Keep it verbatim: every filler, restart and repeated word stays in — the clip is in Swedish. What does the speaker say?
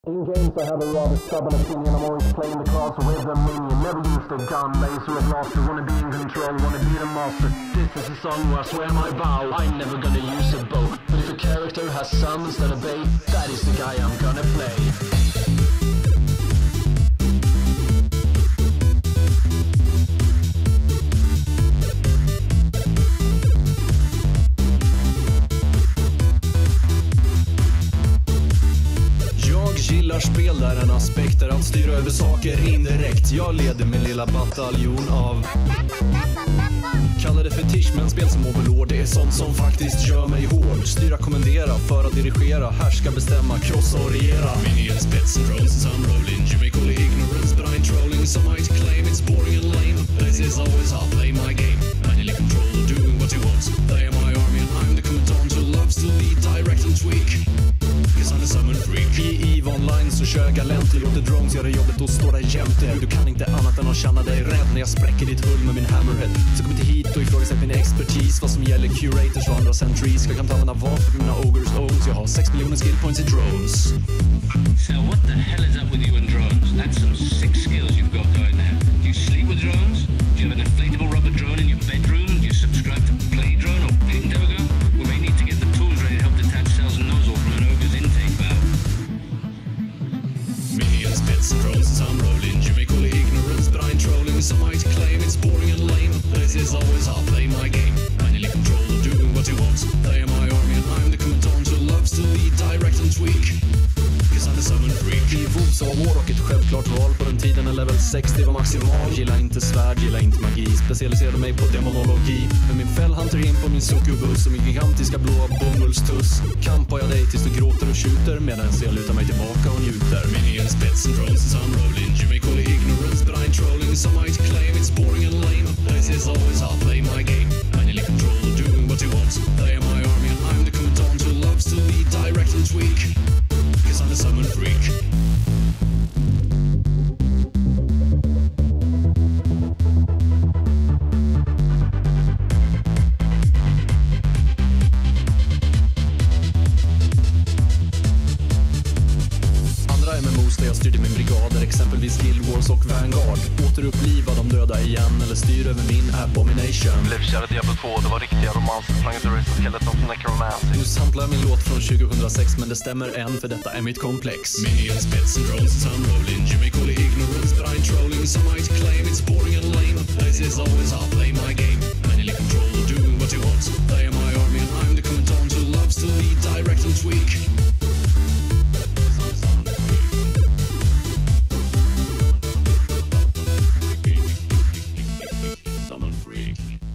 In games I have a rather stubborn opinion. I'm always playing the cards with a minion. Never used a gun, laser or blaster. Wanna be in control, wanna be the master. This is a song where I swear my vow I'm never gonna use a bow. But if a character has some instead of bait, that is the guy I'm gonna play. Gillar spel där en aspekt är att styra över saker indirekt. Jag leder min lilla bataljon av kallar det fetisch, men spel som Overlord, det är sånt som faktiskt gör mig hård. Styra, kommendera, föra, dirigera, härska, bestämma, krossa och regera. Minions, bits and drones as I'm rolling. You may call it ignorance, but I'm trolling. Some might claim it's boring and lame. This is always how I play my game. Manually control, doing what he wants. They are my army and I'm the commandant who loves to lead, direct and tweak. Cause I'm a summon freak. I EVE Online så kör jag galent. Jag låter drones göra jobbet och står där jämte. Du kan inte annat än att känna dig rädd när jag spräcker ditt hull med min hammerhead. Så kom inte hit och ifrågasätt min expertis. Vad som gäller curators och andra centuries. Jag kan ta använda vapen för mina ogres owns. Jag har sex miljoner skill points i drones. So what the hell is up with you and drones? That's some sick skills you've got going there. Do you sleep with drones? Do you have an inflatable rubber drone in your bedroom? Do you subscribe to Play Drone or Pindogo? We may need to get the tools ready to help detach cells and nozzle from an ogre's intake valve. Minions, bits and drones as I'm rolling. You may call it ignorance, but I'm trolling. Some might claim it's boring and lame. This is always how I play my game. Manually control, doing what he wants. They are my army and I'm the commandant who loves to lead, direct and tweak. Cause I'm a summon freak. I vod så var Warrock ett självklart val. På den tiden när level sextio var maximal. Gilla inte svärd, gilla inte magi. Specialiserade mig på demonologi. Med min fällhunter in på min succubus och min gigantiska blåa bomullstuss. Kampar jag dig tills du gråter och tjuter medan jag lutar mig tillbaka och njuter. Minions, bits and drones as I'm rolling. You may call it ignorance, but I'm trolling. Some might claim it's boring and lame. This is always how I play my game. Manually control, doing what he wants. They are my army and I'm the commandant who loves to lead, direct and tweak. Cause I'm a summon freak. Andra M M Os där jag styrde min brigader, exempelvis Guild Wars och Vanguard. Återuppliva de döda igen eller styr över min abomination. Blev kär i Diablo två, det var riktiga romanser. Sprang till Race Skeleton som necromancy. Nu samplar jag min låt från tjugohundrasex, men det stämmer än för detta är mitt komplex. Minions, bits and drones as I'm rolling. You may call it ignorance, but I'm trolling. Some might claim it's boring and lame. This is always how I play my game. Manually control, doing what he wants. They are my army and I'm the commandant who loves to lead, direct and tweak. Summon freak.